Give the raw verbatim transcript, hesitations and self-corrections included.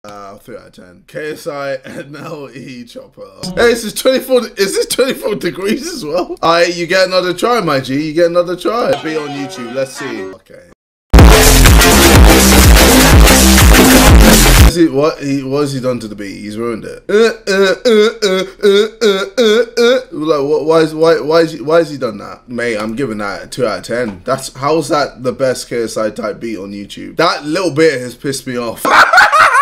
Uh, three out of ten. K S I N L E chopper. Hey, this is twenty-four. Is this twenty-four degrees as well? Alright, you get another try, my G. You get another try. Be on YouTube. Let's see. Okay. He, what he what has he done to the beat? He's ruined it. Uh, uh, uh, uh, uh, uh, uh. Like, what, why is why why is he, why has he done that, mate? I'm giving that a two out of ten. That's how's that the best K S I type beat on YouTube? That little bit has pissed me off.